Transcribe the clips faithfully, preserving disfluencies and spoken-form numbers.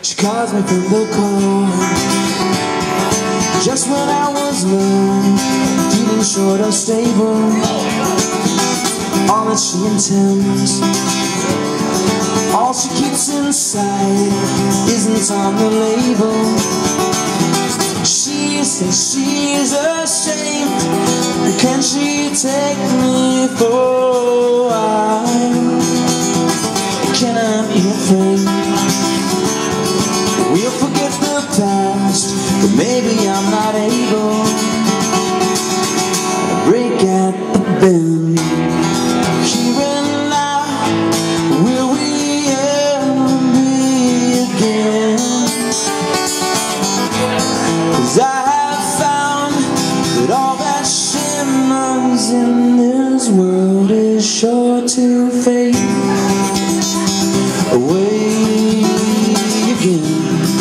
She calls me from the cold. Just when I was low, feeling short or stable, all that she intends, all she keeps inside isn't on the label. She says she's ashamed, but can she take me for a while? Can I be a friend? We'll forget the past, but maybe I'm not able to break at the bend. Here and now, will we ever be again? 'Cause I have found that all that shimmers in this world is sure to fade away again.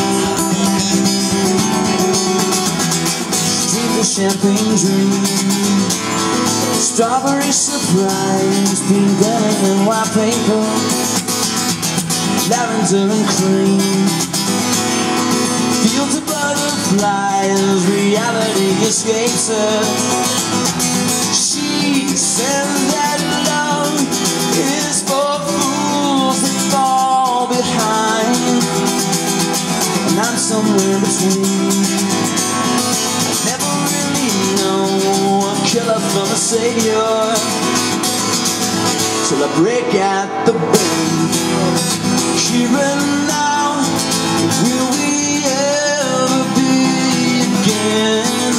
Dream the champagne dream, strawberry surprise, pink glitter and white paper, lavender and cream, fields of butterflies, reality escapes her. She says that love is for fools that fall behind, and I'm somewhere between. I never really know a killer from a savior till I break at the bend. Here and now, will we ever be again?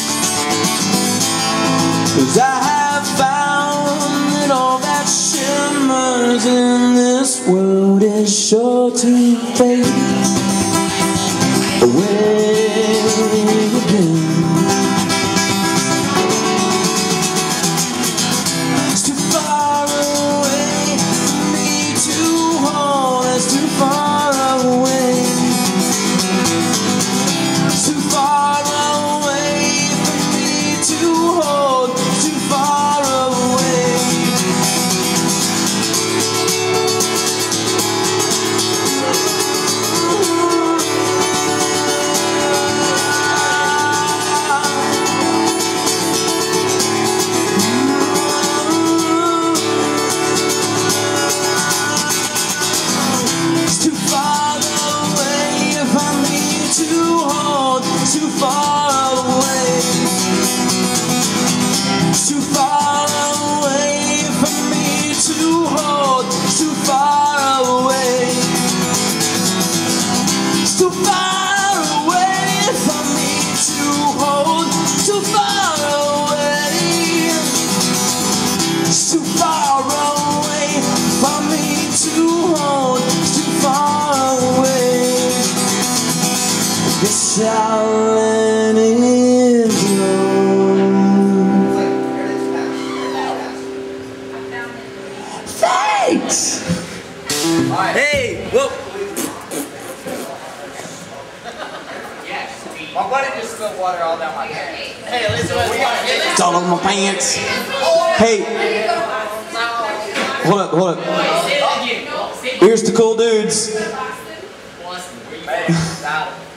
'Cause I have found that all that shimmers in this world is sure to fade away again. It's too far away for me to hold. It's too far away. It's too far away for me to hold. It's too far away. Too far away, too far away for me to hold, too far away, too far away for me to hold, too far away, too far away for me to hold, too far away. Guess I'll let it go. Thanks! Hey! Whoa! My buddy just spilled water all down my pants. Hey, listen, we got It's all over my pants. Hey! Hold up, hold up. Here's the cool dudes. Hey,